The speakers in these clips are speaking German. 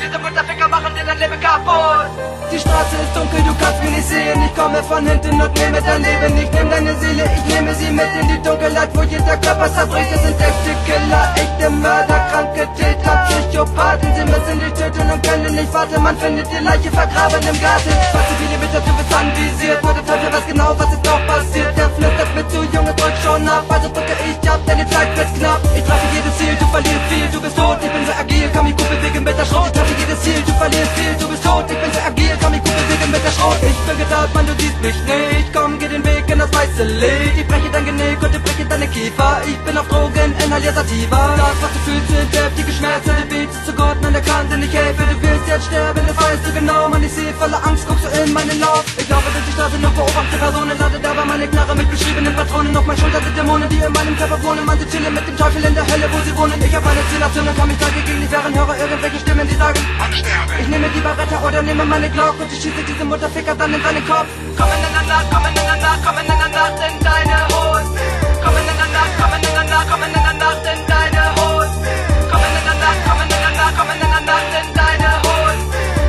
Diese Mutterficker machen dir dein Leben kaputt. Die Straße ist dunkel, du kannst mich nicht sehen. Ich komme von hinten und nehme dein Leben. Ich nehme deine Seele, ich nehme sie mit in die Dunkelheit, wo jeder Körper zerbricht. Es sind echte Killer, echte Mörder, kranke Täter, Psychopathen. Sie müssen dich töten und können nicht warten. Man findet die Leiche vergraben im Garten. Schwarze Millimeter, du bist anvisiert. Nur der Teufel weiß genau, was ist noch passiert. Der flüstert mir zu, Junge, drück schon ab. Also drücke ich ab, denn die Zeit wird knapp. Ich treffe jedes Ziel, du verlierst viel. Du bist tot, ich bin so agil, kann mich gut bewegen mit der Schrot. Ich treffe jedes Ziel, du verlierst viel. Du bist tot, ich bin so agil, kann mich gut bewegen mit der Schrot. Ich bin gedacht, Mann, du siehst mich nicht. Komm, geh den Weg in das weiße Licht. Ich breche dein Genick und ich breche deine Kiefer. Ich bin auf Drogen, inhalier Sativa. Das, was du fühlst, sind heftige Schmerzen. Der Weg zu Gott, nein, der kann dir nicht helfen. Du willst jetzt sterben, das weißt du genau. Mann, ich sehe voller Angst, guckst du in meinen Lauf. Ich laufe durch die Straße und beobachte Personen. Lade dabei meine Knarre mit beschriebenen Patronen. Auf meiner Schulter sind Dämonen, die in meinem Körper wohnen. Man, sie chillen mit dem Teufel in der Hölle, wo sie wohnen. Ich hab meine Zielaktion und kann mich dagegen nicht wehren. Höre irgendwelche Stimmen, die sagen, ich nehme die Barretta oder nehme meine Glock. Und ich schieße diese Mutterficker dann in seinen Kopf. Kommen in der Nacht, kommen in der Nacht, kommen in der Nacht in deine Hose. Kommen in der Nacht, kommen in der Nacht, kommen in der Nacht in deine Hose. Kommen in der Nacht, kommen in der Nacht, kommen in der Nacht in deine Hose.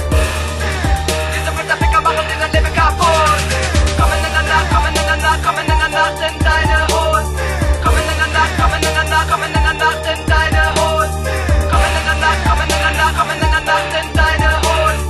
Diese Mutterficker machen dir dein Leben kaputt. Kommen in der Nacht, kommen in der Nacht, kommen in der Nacht in deine Hose. Kommen in der Nacht, kommen in der Nacht, kommen in der Nacht in deine Hose. Kommen in der Nacht, kommen in der Nacht, kommen in der Nacht in deine Hose.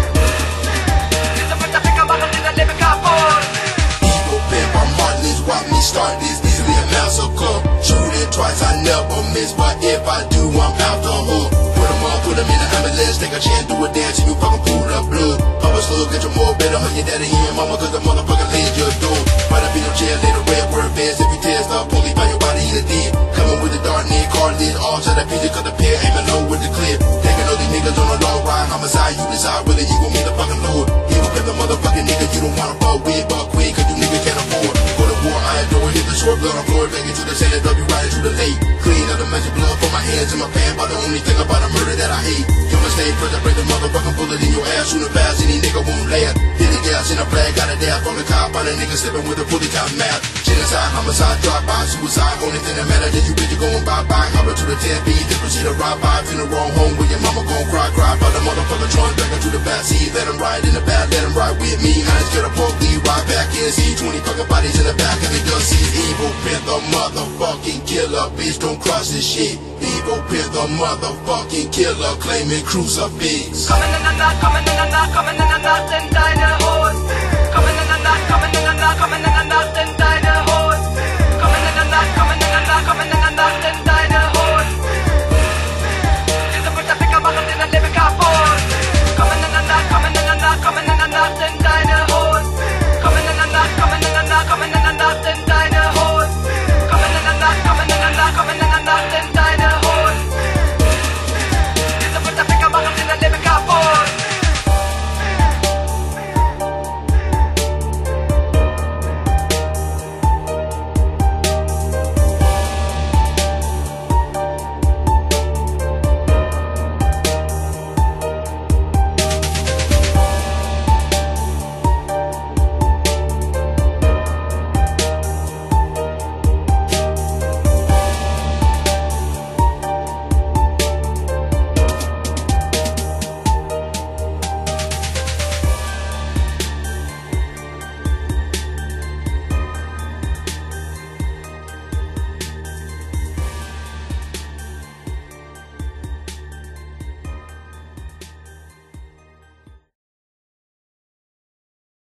Diese Mutterficker machen dir dein Leben kaputt. Evil been my heartless, watch me start this easily a massacre. Shoot it twice, I never miss, but if I do, I'm out the hook. Put 'em up, put 'em in the ambulance, take a chance, do a dance, and you fucking pull the blood. Papa slug, get your more better, hug your daddy and mama, cause the motherfucker laid your door. Right up in your chair, lay the red word vest, if you test up, police by your body in the dead. Coming with the dark neck, car lid, all to that picture, cause the pair aiming low with the clip. Taking all these niggas on a long ride, homicide, you decide whether you gon' meet the fucking Lord. He will pay the motherfucking nigga you don't wanna fuck with, but quick, cause you niggas can't afford. Go to war, I adore, hit the short blood on floor, take it to the sand, W right into the lake. Clean out the magic blood from my hands and my pants, but the only thing about a murder that I hate. You mistake, first I break the motherfucking bullet in your ass, shooting fast, any nigga won't laugh. Hit the gas in a flag, got a dab from the cop, on a nigga slipping with a fully cop map. Genocide, homicide, drive by, suicide, only thing that matter is you bitch, you going bye-bye. Hop to the 10 feet, then proceed to ride by, in the wrong home where your mama gon' cry, but the motherfucker join back into the backseat. Let him ride in the back, let him ride with me. I ain't scared of pork, lead right back in, see 20 fucking bodies in the back of the gun seat. Evil Panther, motherfucking killer, bitch, don't cross this shit. Evil Panther, motherfucking killer, claiming crucifix. Coming in the night, coming in the night, coming in